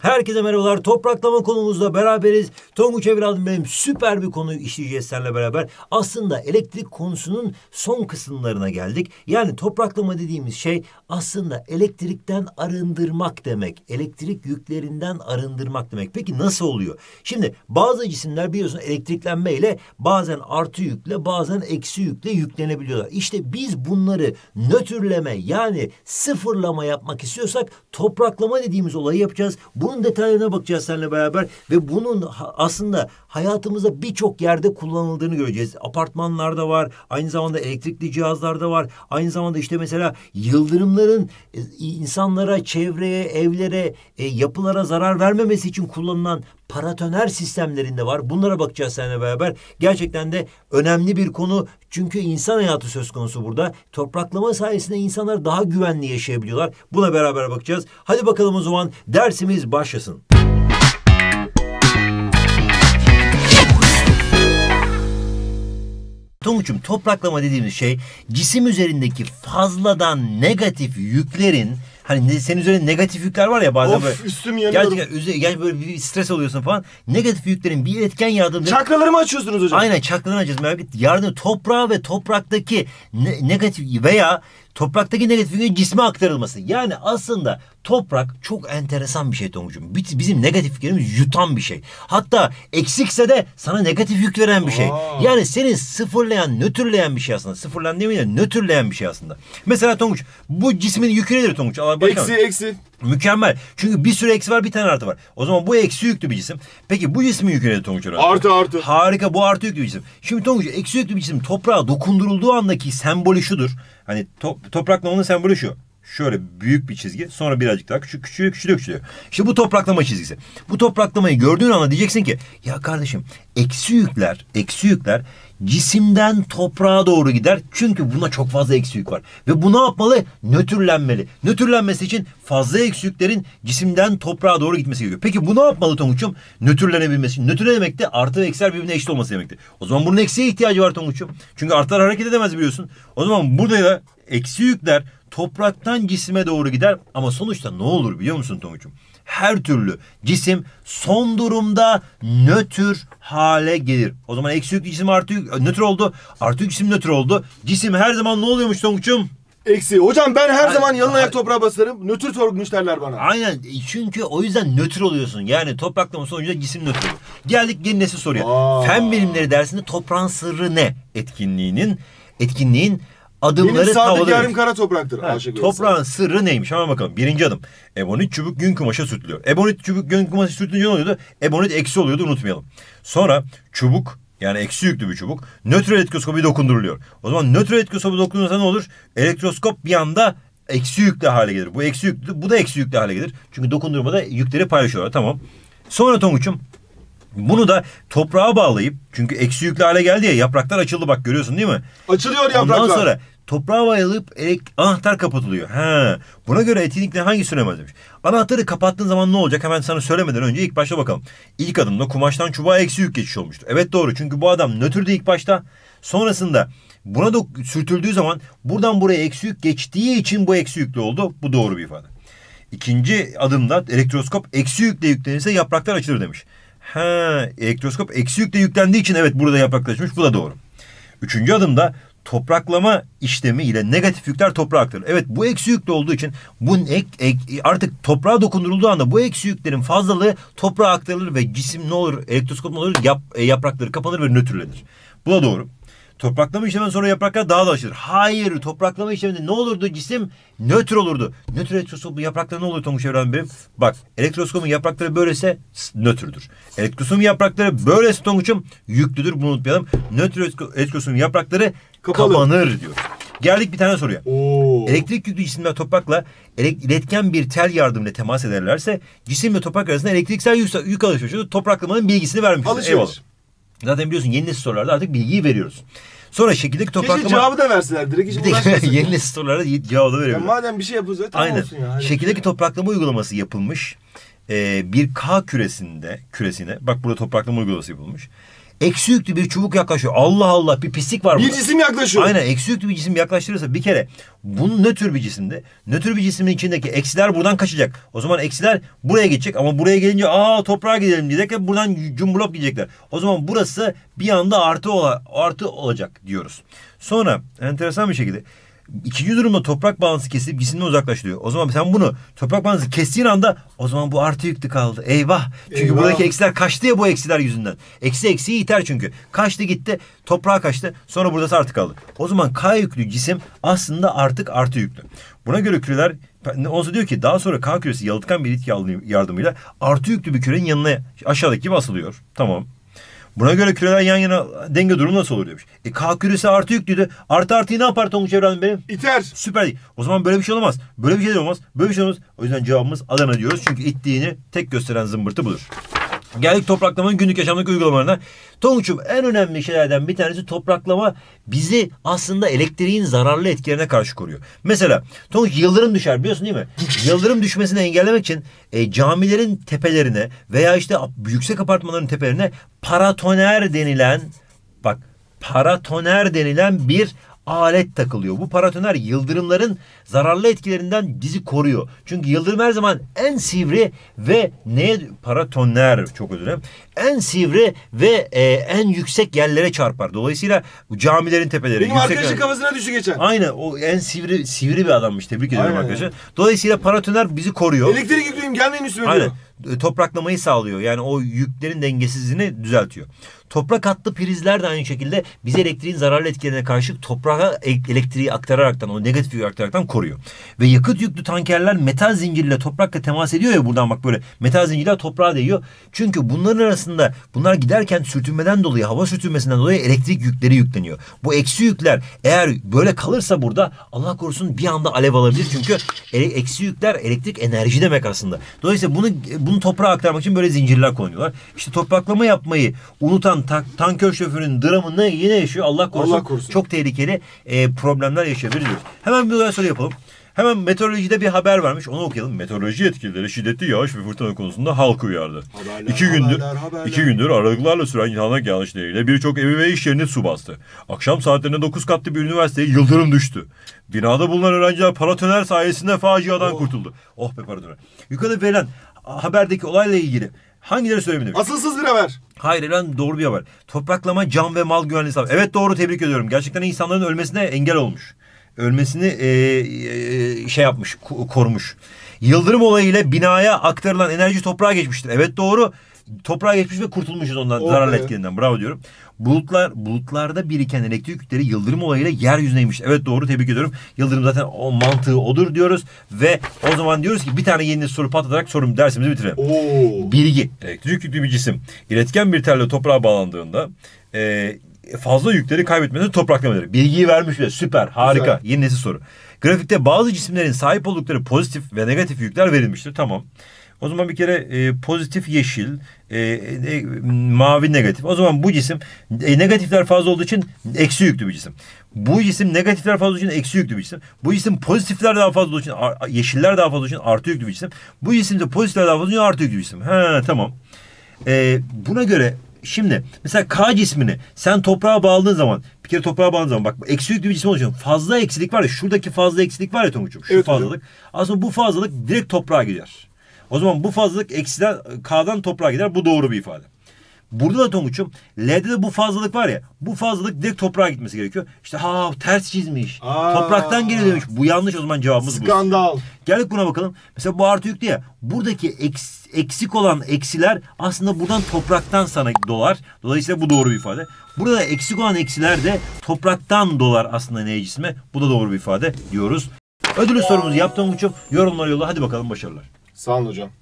Herkese merhabalar. Topraklama konumuzda beraberiz. Tonguç evladım benim, süper bir konuyu işleyeceğiz seninle beraber. Aslında elektrik konusunun son kısımlarına geldik. Yani topraklama dediğimiz şey aslında elektrikten arındırmak demek. Elektrik yüklerinden arındırmak demek. Peki nasıl oluyor? Şimdi bazı cisimler biliyorsun elektriklenmeyle bazen artı yükle bazen eksi yükle yüklenebiliyorlar. İşte biz bunları nötrleme yani sıfırlama yapmak istiyorsak topraklama dediğimiz olayı yapacağız. Bunun detaylarına bakacağız seninle beraber ve bunun aslında hayatımızda birçok yerde kullanıldığını göreceğiz. Apartmanlarda var, aynı zamanda elektrikli cihazlarda var. Aynı zamanda işte mesela yıldırımların insanlara, çevreye, evlere, yapılara zarar vermemesi için kullanılan paratoner sistemlerinde var. Bunlara bakacağız seninle beraber. Gerçekten de önemli bir konu. Çünkü insan hayatı söz konusu burada. Topraklama sayesinde insanlar daha güvenli yaşayabiliyorlar. Buna beraber bakacağız. Hadi bakalım o zaman dersimiz başlasın. Tonguç'um, topraklama dediğimiz şey cisim üzerindeki fazladan negatif yüklerin, hani senin üzerinde negatif yükler var ya bazen, böyle üstüm yanıyorum. Gerçekten böyle bir stres oluyorsun falan. Negatif yüklerin bir etken yardımıyla... Çakralarımı açıyorsunuz hocam. Aynen, çakralarını açıyorsun. Yardım toprağa ve topraktaki negatif veya topraktaki negatif yüklerin cisme aktarılması. Yani aslında toprak çok enteresan bir şey Tonguç'um. Bizim negatif yüklerimiz yutan bir şey. Hatta eksikse de sana negatif yük veren bir şey. Yani seni sıfırlayan, nötrleyen bir şey aslında. Sıfırlayan değil mi? Nötrleyen bir şey aslında. Mesela Tonguç, bu cismin yükü nedir Tonguç? Eksi. Mükemmel. Çünkü bir sürü eksi var, bir tane artı var. O zaman bu eksi yüklü bir cisim. Peki bu cismin yükü nedir Tonguç? Artı. Harika, bu artı yüklü bir cisim. Şimdi Tonguç, eksi yüklü bir cisim toprağa dokundurulduğu andaki sembolü şudur. Hani topraklamanın sembolü şu. Şöyle büyük bir çizgi, sonra birazcık daha küçülüyor. İşte bu topraklama çizgisi. Bu topraklamayı gördüğün anda diyeceksin ki ya kardeşim, eksi yükler cisimden toprağa doğru gider. Çünkü buna çok fazla eksi yük var. Ve bu ne yapmalı? Nötrlenmeli. Nötrlenmesi için fazla eksi yüklerin cisimden toprağa doğru gitmesi gerekiyor. Peki bu ne yapmalı Tonguç'um? Nötrlenebilmesi için. Nötrle demek de artı ve eksiler birbirine eşit olması demektir. O zaman bunun eksiye ihtiyacı var Tonguç'um. Çünkü artılar hareket edemez biliyorsun. O zaman burada da eksi yükler topraktan cisime doğru gider ama sonuçta ne olur biliyor musun Tonguç'um? Her türlü cisim son durumda nötr hale gelir. O zaman eksi yüklü cisim nötr oldu. Artı yüklü cisim nötr oldu. Cisim her zaman ne oluyormuş Tonguç'um? Eksi. Hocam ben her zaman yalın ayak toprağa basarım. Nötr torgmuş derler bana. Aynen. Çünkü o yüzden nötr oluyorsun. Yani topraklama sonucunda cisim nötr oluyor. Geldik yeni nesil soruya. Fen bilimleri dersinde toprağın sırrı ne? Etkinliğin adımları, benim sağdaki tavırları. yarım kara topraktır. Toprağın sırrı neymiş? Hemen bakalım. Birinci adım. Ebonit çubuk gün kumaşa sürtülüyor. Ebonit çubuk gün kumaşa sürtülünce ne oluyordu? Ebonit eksi oluyordu, unutmayalım. Sonra çubuk, yani eksi yüklü bir çubuk, nötr elektroskopi dokunduruluyor. O zaman nötr elektroskopi dokundurulursa ne olur? Elektroskop bir anda eksi yüklü hale gelir. Bu eksi yüklü, bu da eksi yüklü hale gelir. Çünkü dokundurmada yükleri paylaşıyorlar. Tamam. Sonra Tonguç'um, bunu da toprağa bağlayıp, çünkü eksi yüklü hale geldi ya, yapraklar açıldı, bak görüyorsun değil mi? Açılıyor yapraklar. Ondan sonra toprağa bağlayıp anahtar kapatılıyor. Buna göre etkinlikle hangi süremez demiş. Anahtarı kapattığın zaman ne olacak? Hemen sana söylemeden önce ilk başta bakalım. İlk adımda kumaştan çubuğa eksi yük geçiş olmuştu. Evet, doğru, çünkü bu adam nötrdü ilk başta. Sonrasında buna da sürtüldüğü zaman buradan buraya eksi yük geçtiği için bu eksi yüklü oldu. Bu doğru bir ifade. İkinci adımda elektroskop eksi yükle yüklenirse yapraklar açılır demiş. Elektroskop eksi yükle yüklendiği için evet burada yapraklar açılmış. Bu da doğru. Üçüncü adımda topraklama işlemi ile negatif yükler toprağa aktarılır. Evet, bu eksi yüklü olduğu için bu artık toprağa dokundurulduğu anda bu eksi yüklerin fazlalığı toprağa aktarılır ve cisim ne olur? Elektroskop ne olur? Yaprakları kapanır ve nötrlenir. Bu da doğru. Topraklama işleminden sonra yapraklar daha da açılır. Hayır, topraklama işleminde ne olurdu? Cisim nötr olurdu. Nötr elektroskopun yaprakları ne olur Tonguç evladım benim? Bak, elektroskopun yaprakları böylese nötrdür. Elektroskopun yaprakları böylese Tonguç'um yüklüdür. Bunu unutmayalım. Nötr elektroskopun yaprakları kapanır diyor. Geldik bir tane soruya. Elektrik yüklü cisimler toprakla iletken bir tel yardımıyla temas ederlerse cisim ve toprak arasında elektriksel yük alışverişi topraklamanın bilgisini vermiştir. Eyvallah. Zaten biliyorsun yeni nesil sorularda artık bilgiyi veriyoruz. Sonra şekildeki topraklama... Keşke cevabı da verseler. Direkt hiç uğraşmasın. Yeni nesil sorularda cevabı da veriyoruz. Madem bir şey yapıyoruz tamam olsun ya. Şekildeki topraklama uygulaması yapılmış. Bir K küresine, bak burada topraklama uygulaması yapılmış. Eksi yüklü bir çubuk yaklaşıyor. Allah Allah, bir pislik var burada. Bir cisim yaklaşıyor. Aynen, eksi yüklü bir cisim yaklaştırırsa bir kere bunun nötr bir cisimde. Nötr bir cismin içindeki eksiler buradan kaçacak. O zaman eksiler buraya geçecek ama buraya gelince toprağa gidelim diyecek ve buradan cumburlop gidecekler. O zaman burası bir anda artı olacak diyoruz. Sonra enteresan bir şekilde İkinci durumda toprak bağlantısı kesilip cisimden uzaklaştırıyor. O zaman sen bunu toprak bağlantısı kestiğin anda o zaman bu artı yüklü kaldı. Eyvah. Çünkü Eyvah. buradaki eksiler kaçtı ya bu eksiler yüzünden. Eksiği iter çünkü. Kaçtı gitti. Toprağa kaçtı. Sonra burası artı kaldı. O zaman K yüklü cisim aslında artık artı yüklü. Buna göre küreler olsa diyor ki daha sonra K küresi yalıtkan bir ilet yardımıyla artı yüklü bir kürenin yanına aşağıdaki gibi asılıyor. Tamam. Buna göre küreler yan yana denge durumu nasıl olur demiş. K küresi artı yüklüydü. Artıyı ne yapar Tonguç evladım benim? İter. Süper değil. O zaman böyle bir şey olmaz. Böyle bir şey de olmaz. Böyle bir şey olmaz. O yüzden cevabımız Adana diyoruz. Çünkü ittiğini tek gösteren zımbırtı budur. Geldik topraklamanın günlük yaşamdaki uygulamalarına. Tonguç'um, en önemli şeylerden bir tanesi topraklama bizi aslında elektriğin zararlı etkilerine karşı koruyor. Mesela Tonguç, yıldırım düşer biliyorsun değil mi? Yıldırım düşmesini engellemek için camilerin tepelerine veya işte yüksek apartmanların tepelerine paratoner denilen bir alet takılıyor. Bu paratoner yıldırımların zararlı etkilerinden bizi koruyor. Çünkü yıldırım her zaman en sivri ve en sivri ve en yüksek yerlere çarpar. Dolayısıyla bu camilerin tepeleri, Benim arkadaşın kafasına düştü geçen. Aynen, o en sivri bir adammış. Tebrik ediyorum arkadaşlar. Dolayısıyla paratoner bizi koruyor. Elektrik yüklüyüm, gelmeyin üstüme Aynen. diyor. Topraklamayı sağlıyor. Yani o yüklerin dengesizliğini düzeltiyor. Toprak hattı prizler de aynı şekilde bizi elektriğin zararlı etkilerine karşı toprağa elektriği aktararaktan, o negatif yükü aktararaktan koruyor. Ve yakıt yüklü tankerler metal zincirle toprakla temas ediyor ya, buradan bak böyle metal zincirler toprağa değiyor. Çünkü bunların arasında bunlar giderken sürtünmeden dolayı, hava sürtünmesinden dolayı elektrik yükleri yükleniyor. Bu eksi yükler eğer böyle kalırsa burada Allah korusun bir anda alev alabilir. Çünkü eksi yükler elektrik enerji demek aslında. Dolayısıyla bunu toprağa aktarmak için böyle zincirler kullanıyorlar. İşte topraklama yapmayı unutan tanker şoförünün dramını yine yaşıyor. Allah korusun. Allah korusun. Çok tehlikeli problemler yaşayabiliriz. Hemen bir olay soru yapalım. Hemen meteorolojide bir haber varmış. Onu okuyalım. Meteoroloji yetkilileri şiddetli yağış ve fırtına konusunda halkı uyardı. İki gündür aralıklarla süren yağanak yağışlarıyla birçok evi ve iş yerini su bastı. Akşam saatlerinde 9 katlı bir üniversiteye yıldırım düştü. Binada bulunan öğrenciler paratoner sayesinde faciadan kurtuldu. Oh be paratoner. Yukarıda verilen haberdeki olayla ilgili hangileri söyleyebilirim? Asılsız bir haber. Hayır lan, doğru bir haber. Topraklama can ve mal güvenliği sağlar. Evet, doğru, tebrik ediyorum. Gerçekten insanların ölmesine engel olmuş. Ölmesini korumuş. Yıldırım olayıyla binaya aktarılan enerji toprağa geçmiştir. Evet, doğru. Toprağa geçmiş ve kurtulmuşuz ondan, zararlı etkilerinden. Bravo diyorum. Bulutlarda biriken elektrik yükleri yıldırım olayıyla yeryüzüne inmiş. Evet, doğru, tebrik ediyorum. Yıldırım zaten o mantığı odur diyoruz. Ve o zaman diyoruz ki bir tane yeni soru patlatarak dersimizi bitirelim. Bilgi. Elektrik yüklü bir cisim iletken bir telle toprağa bağlandığında fazla yükleri kaybetmeden topraklamadır. Bilgiyi vermiş ve süper, harika. Güzel. Yeni nesil soru. Grafikte bazı cisimlerin sahip oldukları pozitif ve negatif yükler verilmiştir. Tamam. O zaman bir kere pozitif yeşil, mavi negatif. O zaman bu cisim negatifler fazla olduğu için eksi yüklü bir cisim. Bu cisim negatifler fazla olduğu için eksi yüklü bir cisim. Bu cisim pozitifler daha fazla olduğu için, yeşiller daha fazla olduğu için artı yüklü bir cisim. Bu cisim de pozitifler daha fazla olduğu için artı yüklü bir cisim. Tamam. Buna göre şimdi mesela K cismini sen toprağa bağladığın zaman, bir kere toprağa bağladığın zaman bak, eksi yüklü bir cisim olacak. Fazla eksilik var ya, şuradaki fazla eksilik var ya Tonguç'um. Şu fazlalık. Aslında bu fazlalık direkt toprağa gider. O zaman bu fazlalık eksiden K'dan toprağa gider. Bu doğru bir ifade. Burada da Tonguç'um L'de de bu fazlalık var ya, bu fazlalık direkt toprağa gitmesi gerekiyor. İşte ters çizmiş. Topraktan geliyor demiş. Bu yanlış, o zaman cevabımız bu. Skandal. Geldik buna bakalım. Mesela bu artı yüklü ya. Buradaki eksik olan eksiler aslında buradan topraktan sana dolar. Dolayısıyla bu doğru bir ifade. Burada eksik olan eksiler de topraktan dolar aslında ne cisme. Bu da doğru bir ifade diyoruz. Ödülü sorumuzu yaptığım için yorumlar yolla. Hadi bakalım, başarılar. Sağ olun hocam.